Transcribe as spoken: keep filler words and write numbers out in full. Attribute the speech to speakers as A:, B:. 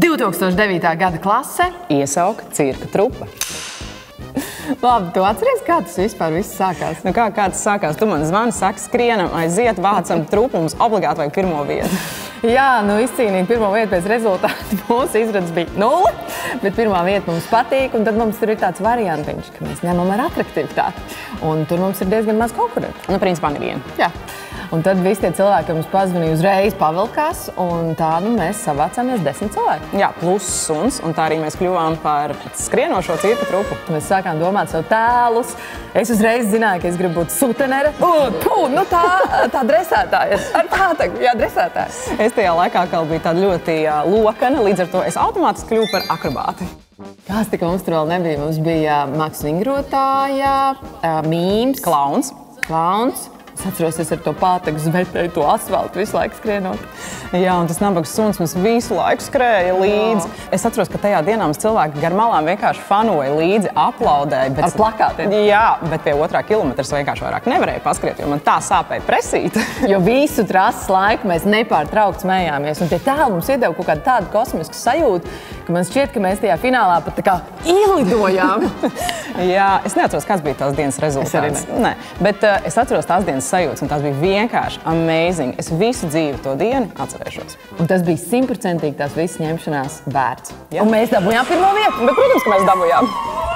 A: divtūkstoš devītā gada klase.
B: Iesauka cirka trupa.
A: Labi, tu atceries, kā tas vispār viss sākās?
B: Nu kā, kā tas sākās? Tu man zvani, saki, skrienam, aiziet, vācam trupu, mums obligāti vajag pirmo vietu.
A: Jā, nu izcīnīt pirmo vietu pēc rezultātu mūsu izredzes bija nulle, bet pirmā vieta mums patīk, un tad mums tur ir tāds variantiņš, ka mēs ņemam ar atraktivitāti. Un tur mums ir diezgan maz konkurentu.
B: Nu, principā nevienu.
A: Jā. Un tad visi tie cilvēki, kas mums pazvanīja, uzreiz pavilkās, un tā nu, mēs savācāmies desmit cilvēki.
B: Jā, plus suns, un tā arī mēs kļuvām par skrienošo cirka trupu.
A: Mēs sākām domāt savu tēlus. Es uzreiz zināju, ka es gribu būt sutenere. Uh, puh, nu tā, tā dresētāja. Ar tā tagad, jā, dresētāja.
B: Es tajā laikā vēl biju tāda ļoti uh, lokana, līdz ar to es automātiski kļuvu par akrobāti.
A: Kas tik mums tur vēl nebija? Mums bija mākslas vingrotāja, uh, mīms,
B: Klauns.
A: Klauns. Es atceros, es ar to pātagu zvērtēju to asfaltu visu laiku skrienot.
B: Jā, un tas nabaga suns mums visu laiku skrēja līdzi. Jā. Es atceros, ka tajā dienā mums cilvēki gar malām vienkārši fanoja līdzi, aplaudēja. Bet...
A: Ar plakātiem.
B: Jā, bet pie otrā kilometras vienkārši vairāk nevarēja paskriet, jo man tā sāpēja presīte.
A: Jo visu trases laiku mēs nepārtraukt smējāmies. Un tie tēli mums iedeva kaut kādu tādu kosmisku sajūtu, ka man šķiet, ka mēs tajā finālā pat tā kā ielidojām.
B: Jā, es neatceros, kāds bija tās dienas rezultāts.
A: Es arī ne.
B: Nē, bet uh, es atceros tās dienas sajūtas, un tās bija vienkārši amazing. Es visu dzīvi to dienu atcerēšos.
A: Un tas bija simtprocentīgi tās visas ņemšanās vērts.
B: Jā.
A: Un mēs dabūjām pirmo vietu.
B: Bet, protams, ka mēs dabūjām.